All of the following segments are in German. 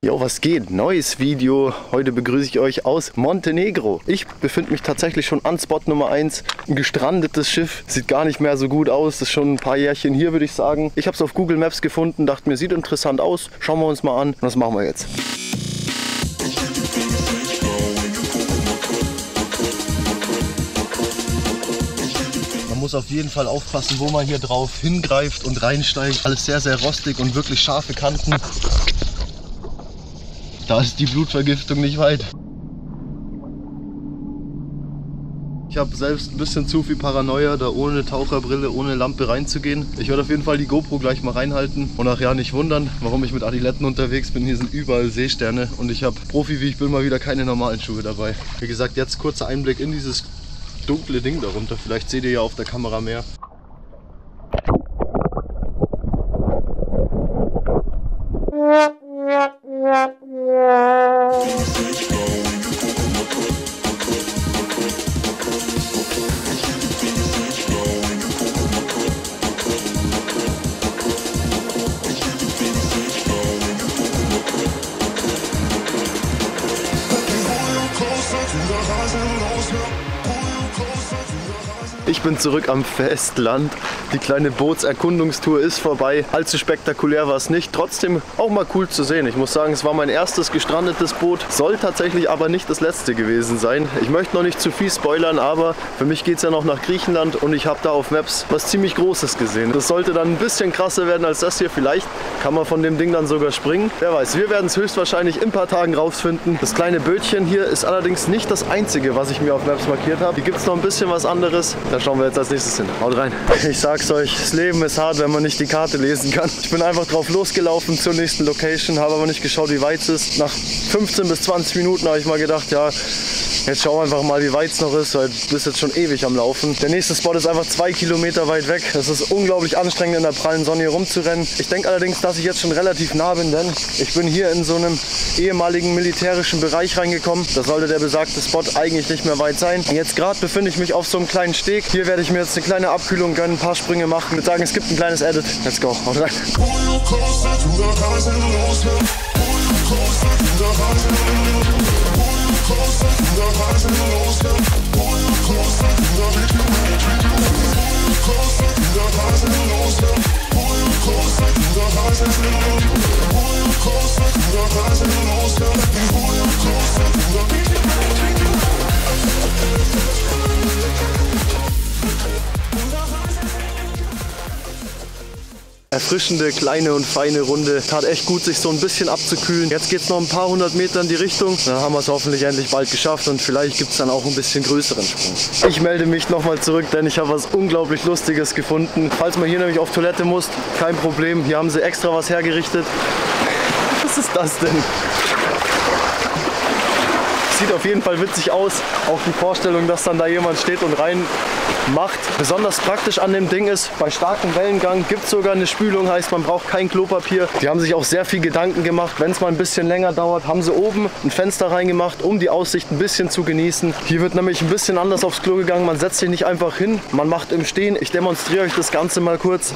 Jo, was geht? Neues Video. Heute begrüße ich euch aus Montenegro. Ich befinde mich tatsächlich schon an Spot Nummer 1. Ein gestrandetes Schiff. Sieht gar nicht mehr so gut aus. Das ist schon ein paar Jährchen hier, würde ich sagen. Ich habe es auf Google Maps gefunden, dachte mir, sieht interessant aus. Schauen wir uns mal an. Und das machen wir jetzt. Man muss auf jeden Fall aufpassen, wo man hier drauf hingreift und reinsteigt. Alles sehr, sehr rostig und wirklich scharfe Kanten. Da ist die Blutvergiftung nicht weit. Ich habe selbst ein bisschen zu viel Paranoia, da ohne Taucherbrille, ohne Lampe reinzugehen. Ich werde auf jeden Fall die GoPro gleich mal reinhalten und nachher nicht wundern, warum ich mit Adiletten unterwegs bin. Hier sind überall Seesterne und ich habe, Profi wie ich bin, mal wieder keine normalen Schuhe dabei. Wie gesagt, jetzt kurzer Einblick in dieses dunkle Ding darunter. Vielleicht seht ihr ja auf der Kamera mehr. Ich bin zurück am Festland. Die kleine Bootserkundungstour ist vorbei. Allzu spektakulär war es nicht. Trotzdem auch mal cool zu sehen. Ich muss sagen, es war mein erstes gestrandetes Boot. Soll tatsächlich aber nicht das letzte gewesen sein. Ich möchte noch nicht zu viel spoilern, aber für mich geht es ja noch nach Griechenland und ich habe da auf Maps was ziemlich Großes gesehen. Das sollte dann ein bisschen krasser werden als das hier. Vielleicht kann man von dem Ding dann sogar springen. Wer weiß, wir werden es höchstwahrscheinlich in ein paar Tagen rausfinden. Das kleine Bötchen hier ist allerdings nicht das einzige, was ich mir auf Maps markiert habe. Hier gibt es noch ein bisschen was anderes. Da schauen wir jetzt als nächstes hin. Haut rein. Ich sag's euch, das Leben ist hart, wenn man nicht die Karte lesen kann. Ich bin einfach drauf losgelaufen zur nächsten Location, habe aber nicht geschaut, wie weit es ist. Nach 15 bis 20 Minuten habe ich mal gedacht, ja, jetzt schau einfach mal, wie weit es noch ist, weil du bist jetzt schon ewig am Laufen. Der nächste Spot ist einfach 2 Kilometer weit weg. Es ist unglaublich anstrengend, in der prallen Sonne hier rumzurennen. Ich denke allerdings, dass ich jetzt schon relativ nah bin, denn ich bin hier in so einem ehemaligen militärischen Bereich reingekommen. Da sollte der besagte Spot eigentlich nicht mehr weit sein. Jetzt gerade befinde ich mich auf so einem kleinen Steg. Hier werde ich mir jetzt eine kleine Abkühlung gönnen, ein paar Sprünge machen. Ich würde sagen, es gibt ein kleines Edit. Let's go. Haut rein. Erfrischende, kleine und feine Runde. Tat echt gut, sich so ein bisschen abzukühlen. Jetzt geht es noch ein paar hundert Meter in die Richtung. Dann haben wir es hoffentlich endlich bald geschafft und vielleicht gibt es dann auch ein bisschen größeren Sprung. Ich melde mich nochmal zurück, denn ich habe was unglaublich Lustiges gefunden. Falls man hier nämlich auf Toilette muss, kein Problem. Hier haben sie extra was hergerichtet. Was ist das denn? Sieht auf jeden Fall witzig aus. Auch die Vorstellung, dass dann da jemand steht und rein macht. Besonders praktisch an dem Ding ist, bei starkem Wellengang gibt es sogar eine Spülung, heißt man braucht kein Klopapier. Die haben sich auch sehr viel Gedanken gemacht, wenn es mal ein bisschen länger dauert, haben sie oben ein Fenster reingemacht, um die Aussicht ein bisschen zu genießen. Hier wird nämlich ein bisschen anders aufs Klo gegangen, man setzt sich nicht einfach hin, man macht im Stehen. Ich demonstriere euch das Ganze mal kurz.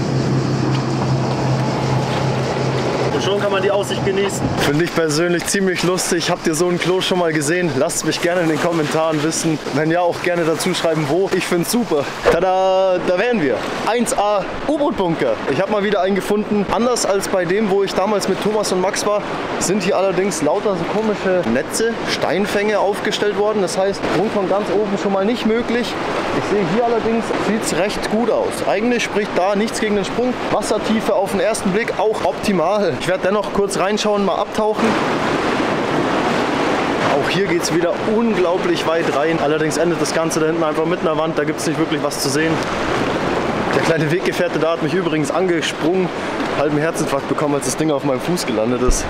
Und schon kann man die Aussicht genießen. Finde ich persönlich ziemlich lustig. Habt ihr so ein Klo schon mal gesehen? Lasst mich gerne in den Kommentaren wissen. Wenn ja, auch gerne dazu schreiben, wo. Ich finde es super. Tada, da wären wir. 1A U-Boot-Bunker. Ich habe mal wieder einen gefunden. Anders als bei dem, wo ich damals mit Thomas und Max war, sind hier allerdings lauter so komische Netze, Steinfänge aufgestellt worden. Das heißt, Sprung von ganz oben schon mal nicht möglich. Ich sehe hier allerdings, sieht es recht gut aus. Eigentlich spricht da nichts gegen den Sprung. Wassertiefe auf den ersten Blick auch optimal. Ich werde dennoch kurz reinschauen, mal abtauchen. Auch hier geht es wieder unglaublich weit rein. Allerdings endet das Ganze da hinten einfach mit einer Wand. Da gibt es nicht wirklich was zu sehen. Der kleine Weggefährte da hat mich übrigens angesprungen. Halben Herzinfarkt bekommen, als das Ding auf meinem Fuß gelandet ist.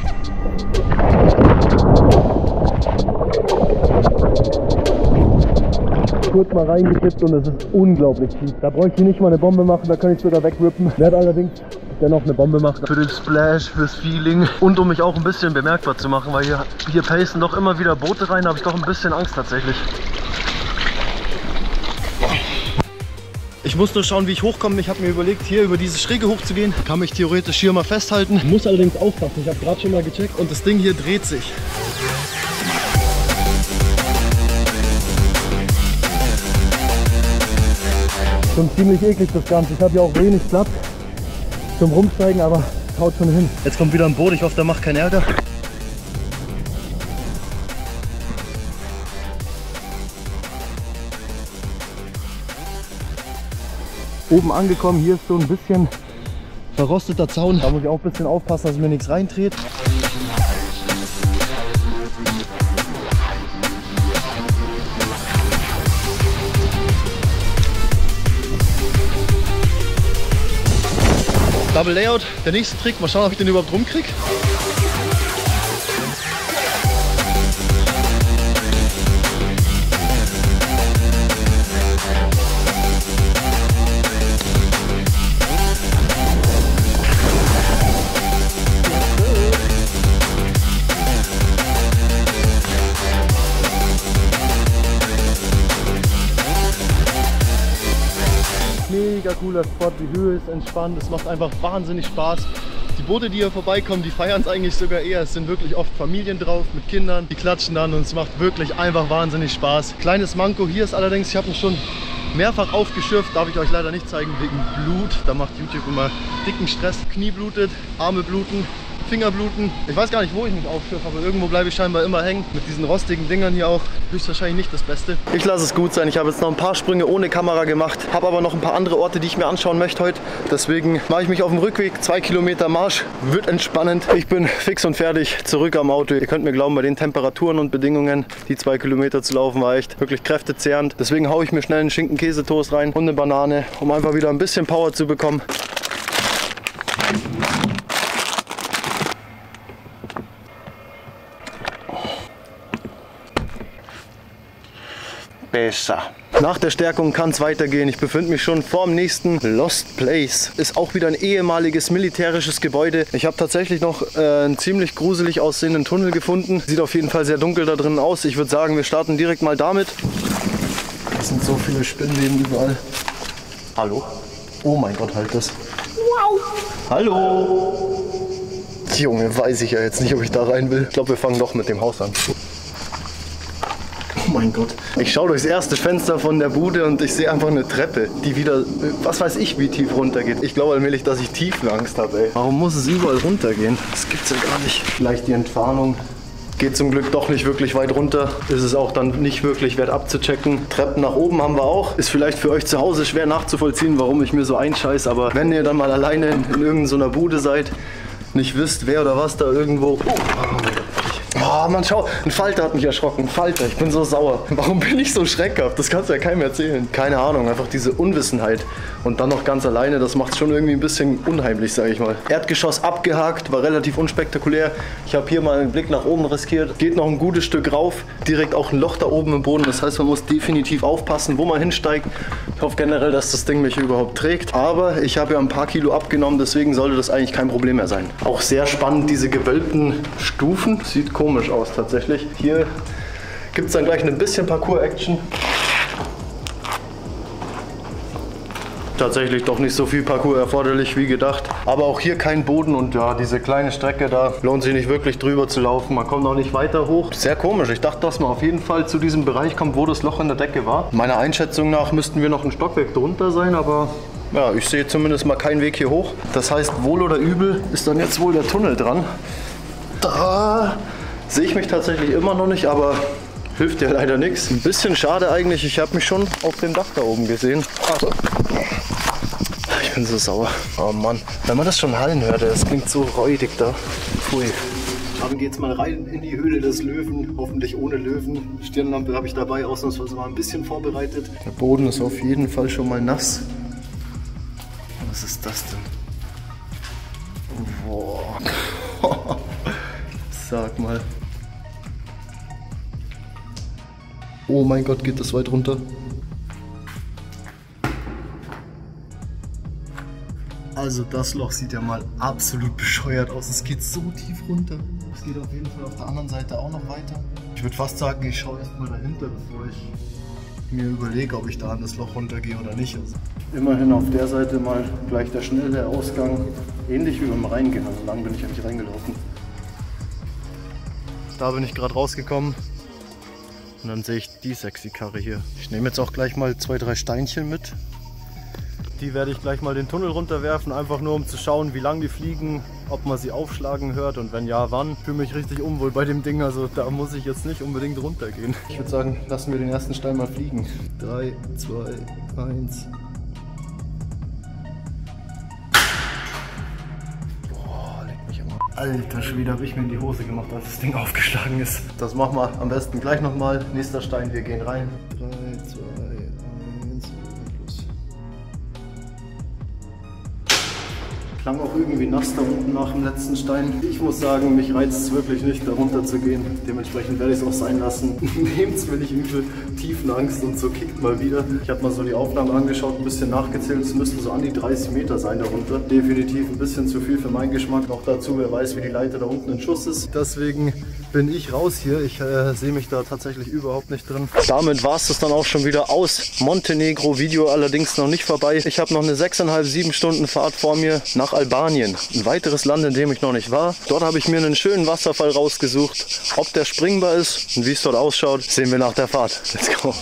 Kurz mal reingekippt und es ist unglaublich tief. Da bräuchte ich nicht mal eine Bombe machen, da kann ich sogar wegrippen. Werde allerdings dennoch eine Bombe machen. Für den Splash, fürs Feeling und um mich auch ein bisschen bemerkbar zu machen, weil hier pacen doch immer wieder Boote rein, da habe ich doch ein bisschen Angst tatsächlich. Ich muss nur schauen, wie ich hochkomme. Ich habe mir überlegt, hier über diese Schräge hochzugehen. Kann mich theoretisch hier mal festhalten. Muss allerdings aufpassen. Ich habe gerade schon mal gecheckt und das Ding hier dreht sich. Schon ziemlich eklig das Ganze. Ich habe ja auch wenig Platz zum Rumsteigen, aber haut schon hin. Jetzt kommt wieder ein Boot. Ich hoffe, der macht keinen Ärger. Oben angekommen, hier ist so ein bisschen verrosteter Zaun. Da muss ich auch ein bisschen aufpassen, dass mir nichts reindreht. Double Layout, der nächste Trick. Mal schauen, ob ich den überhaupt rumkriege. Mega cooler Spot, die Höhe ist entspannt, es macht einfach wahnsinnig Spaß. Die Boote, die hier vorbeikommen, die feiern es eigentlich sogar eher. Es sind wirklich oft Familien drauf mit Kindern, die klatschen dann und es macht wirklich einfach wahnsinnig Spaß. Kleines Manko hier ist allerdings, ich habe ihn schon mehrfach aufgeschürft, darf ich euch leider nicht zeigen, wegen Blut. Da macht YouTube immer dicken Stress. Knie blutet, Arme bluten, Finger bluten. Ich weiß gar nicht, wo ich mich aufschürfe, aber irgendwo bleibe ich scheinbar immer hängen. Mit diesen rostigen Dingern hier auch höchstwahrscheinlich nicht das Beste. Ich lasse es gut sein. Ich habe jetzt noch ein paar Sprünge ohne Kamera gemacht, habe aber noch ein paar andere Orte, die ich mir anschauen möchte heute. Deswegen mache ich mich auf dem Rückweg. 2 Kilometer Marsch. Wird entspannend. Ich bin fix und fertig zurück am Auto. Ihr könnt mir glauben, bei den Temperaturen und Bedingungen, die 2 Kilometer zu laufen, war echt wirklich kräftezehrend. Deswegen haue ich mir schnell einen Schinken-Käsetoast rein und eine Banane, um einfach wieder ein bisschen Power zu bekommen. Besser. Nach der Stärkung kann es weitergehen. Ich befinde mich schon vor dem nächsten Lost Place. Ist auch wieder ein ehemaliges militärisches Gebäude. Ich habe tatsächlich noch einen ziemlich gruselig aussehenden Tunnel gefunden. Sieht auf jeden Fall sehr dunkel da drin aus. Ich würde sagen, wir starten direkt mal damit. Es sind so viele Spinnweben überall. Hallo? Oh mein Gott, halt das. Wow. Hallo? Junge, weiß ich ja jetzt nicht, ob ich da rein will. Ich glaube, wir fangen doch mit dem Haus an. Oh mein Gott. Ich schaue durchs erste Fenster von der Bude und ich sehe einfach eine Treppe, die wieder, was weiß ich, wie tief runter geht. Ich glaube allmählich, dass ich Tiefenangst habe, ey. Warum muss es überall runtergehen? Das gibt's ja gar nicht. Vielleicht die Entfernung. Geht zum Glück doch nicht wirklich weit runter. Ist es auch dann nicht wirklich wert abzuchecken. Treppen nach oben haben wir auch. Ist vielleicht für euch zu Hause schwer nachzuvollziehen, warum ich mir so einscheiße. Aber wenn ihr dann mal alleine in irgendeiner Bude seid, nicht wisst, wer oder was da irgendwo... Oh Mann, schau, ein Falter hat mich erschrocken. Ein Falter, ich bin so sauer. Warum bin ich so schreckhaft? Das kannst du ja keinem erzählen. Keine Ahnung, einfach diese Unwissenheit. Und dann noch ganz alleine, das macht es schon irgendwie ein bisschen unheimlich, sage ich mal. Erdgeschoss abgehakt, war relativ unspektakulär. Ich habe hier mal einen Blick nach oben riskiert. Geht noch ein gutes Stück rauf, direkt auch ein Loch da oben im Boden. Das heißt, man muss definitiv aufpassen, wo man hinsteigt. Ich hoffe generell, dass das Ding mich überhaupt trägt. Aber ich habe ja ein paar Kilo abgenommen, deswegen sollte das eigentlich kein Problem mehr sein. Auch sehr spannend, diese gewölbten Stufen. Sieht komisch aus tatsächlich. Hier gibt es dann gleich ein bisschen Parcours-Action. Tatsächlich doch nicht so viel Parcours erforderlich wie gedacht. Aber auch hier kein Boden und ja, diese kleine Strecke, da lohnt sich nicht wirklich drüber zu laufen. Man kommt auch nicht weiter hoch. Sehr komisch. Ich dachte, dass man auf jeden Fall zu diesem Bereich kommt, wo das Loch in der Decke war. Meiner Einschätzung nach müssten wir noch ein Stockwerk drunter sein, aber ja, ich sehe zumindest mal keinen Weg hier hoch. Das heißt, wohl oder übel ist dann jetzt wohl der Tunnel dran. Da sehe ich mich tatsächlich immer noch nicht, aber hilft ja leider nichts. Ein bisschen schade eigentlich, ich habe mich schon auf dem Dach da oben gesehen. Also, ich bin so sauer. Oh Mann, wenn man das schon hallen hört, das klingt so räudig da. Pfui. Dann geht's mal rein in die Höhle des Löwen, hoffentlich ohne Löwen. Stirnlampe habe ich dabei, ausnahmsweise mal ein bisschen vorbereitet. Der Boden ist auf jeden Fall schon mal nass. Was ist das denn? Boah. Sag mal. Oh mein Gott, geht das weit runter? Also das Loch sieht ja mal absolut bescheuert aus. Es geht so tief runter. Es geht auf jeden Fall auf der anderen Seite auch noch weiter. Ich würde fast sagen, ich schaue erstmal dahinter, bevor ich mir überlege, ob ich da an das Loch runtergehe oder nicht. Also Immerhin auf der Seite mal gleich der schnelle Ausgang. Ähnlich wie beim Reingehen, also lang bin ich ja nicht reingelaufen. Da bin ich gerade rausgekommen und dann sehe ich die sexy Karre hier. Ich nehme jetzt auch gleich mal 2, 3 Steinchen mit. Die werde ich gleich mal den Tunnel runterwerfen, einfach nur um zu schauen, wie lang die fliegen, ob man sie aufschlagen hört und wenn ja, wann. Ich fühle mich richtig unwohl bei dem Ding, also da muss ich jetzt nicht unbedingt runtergehen. Ich würde sagen, lassen wir den ersten Stein mal fliegen. 3, 2, 1. Boah, leck mich am Arsch. Alter Schwede, habe ich mir in die Hose gemacht, als das Ding aufgeschlagen ist. Das machen wir am besten gleich nochmal. Nächster Stein, wir gehen rein. 3, 2, 1 und los. Klang auch irgendwie nass da unten nach dem letzten Stein. Ich muss sagen, mich reizt es wirklich nicht, da runter zu gehen. Dementsprechend werde ich es auch sein lassen. Nehmt es mir nicht übel. Tiefenangst und so kickt mal wieder. Ich habe mal so die Aufnahme angeschaut, ein bisschen nachgezählt. Es müssten so an die 30 Meter sein darunter. Definitiv ein bisschen zu viel für meinen Geschmack. Noch dazu, wer weiß, wie die Leiter da unten in Schuss ist. Deswegen bin ich raus hier. Ich sehe mich da tatsächlich überhaupt nicht drin. Damit war es das dann auch schon wieder aus Montenegro. Video allerdings noch nicht vorbei. Ich habe noch eine 6,5, 7 Stunden Fahrt vor mir nach Albanien. Ein weiteres Land, in dem ich noch nicht war. Dort habe ich mir einen schönen Wasserfall rausgesucht. Ob der springbar ist und wie es dort ausschaut, sehen wir nach der Fahrt. Let's go.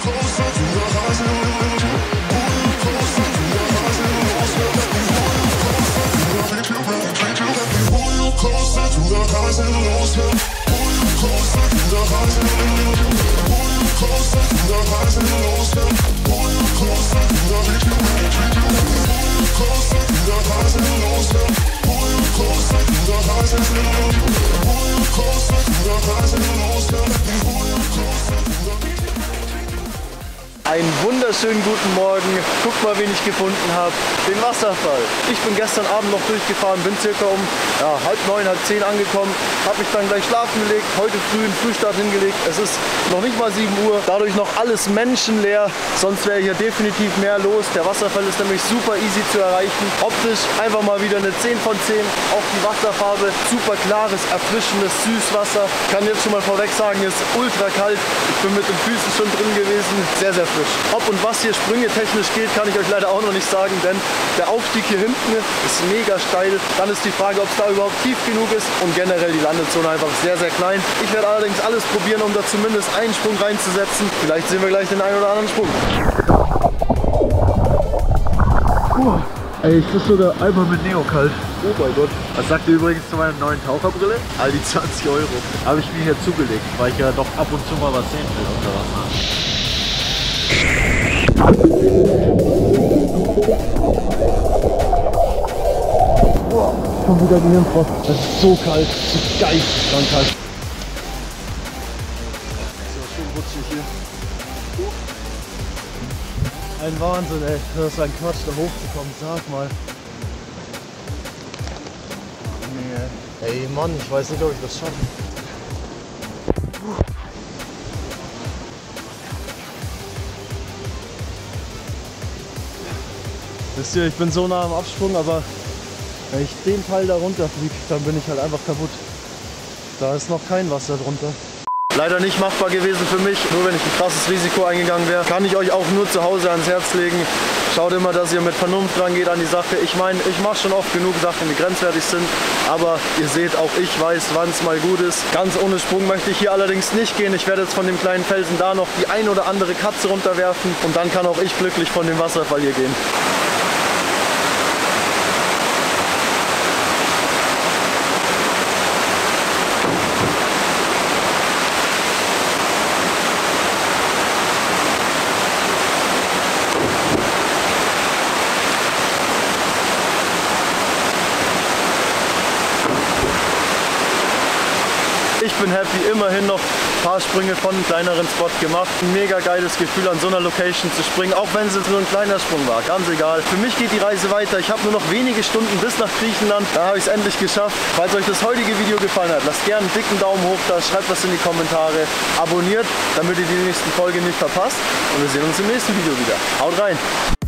Einen wunderschönen guten Morgen. Guck mal, wen ich gefunden habe. Den Wasserfall. Ich bin gestern Abend noch durchgefahren, bin circa um 8:30, 9:30 angekommen. Habe mich dann gleich schlafen gelegt. Heute früh einen Frühstart hingelegt. Es ist noch nicht mal 7 Uhr. Dadurch noch alles menschenleer. Sonst wäre hier definitiv mehr los. Der Wasserfall ist nämlich super easy zu erreichen. Optisch einfach mal wieder eine 10 von 10. Auch die Wasserfarbe. Super klares, erfrischendes Süßwasser. Ich kann jetzt schon mal vorweg sagen, ist ultra kalt. Ich bin mit den Füßen schon drin gewesen. Sehr, sehr frisch. Ob und was hier Sprünge technisch geht, kann ich euch leider auch noch nicht sagen, denn der Aufstieg hier hinten ist mega steil. Dann ist die Frage, ob es da überhaupt tief genug ist und generell die Landezone einfach sehr, sehr klein. Ich werde allerdings alles probieren, um da zumindest einen Sprung reinzusetzen. Vielleicht sehen wir gleich den einen oder anderen Sprung. Ey, ich bin sogar einmal mit Neo kalt. Oh mein Gott. Das sagt ihr übrigens zu meiner neuen Taucherbrille? All die 20 €. Habe ich mir hier zugelegt, weil ich ja doch ab und zu mal was sehen will unter Wasser. Boah, schon wieder Gehirnfrost. Das ist so kalt, so geisteskrank kalt. So schön rutschig hier. Ein Wahnsinn, ey. Das ist ein Quatsch, da hochzukommen. Sag mal. Nee. Ey Mann, ich weiß nicht, ob ich das schaffe. Wisst ihr, ich bin so nah am Absprung, aber wenn ich den Teil da runter fliege, dann bin ich halt einfach kaputt. Da ist noch kein Wasser drunter. Leider nicht machbar gewesen für mich, nur wenn ich ein krasses Risiko eingegangen wäre. Kann ich euch auch nur zu Hause ans Herz legen. Schaut immer, dass ihr mit Vernunft rangeht an die Sache. Ich meine, ich mache schon oft genug Sachen, die grenzwertig sind. Aber ihr seht, auch ich weiß, wann es mal gut ist. Ganz ohne Sprung möchte ich hier allerdings nicht gehen. Ich werde jetzt von dem kleinen Felsen da noch die ein oder andere Katze runterwerfen. Und dann kann auch ich glücklich von dem Wasserfall hier gehen. Ich bin happy, immerhin noch ein paar Sprünge von einem kleineren Spot gemacht. Ein mega geiles Gefühl, an so einer Location zu springen, auch wenn es jetzt nur ein kleiner Sprung war, ganz egal. Für mich geht die Reise weiter. Ich habe nur noch wenige Stunden bis nach Griechenland. Da habe ich es endlich geschafft. Falls euch das heutige Video gefallen hat, lasst gerne einen dicken Daumen hoch da, schreibt was in die Kommentare, abonniert, damit ihr die nächste Folge nicht verpasst. Und wir sehen uns im nächsten Video wieder. Haut rein!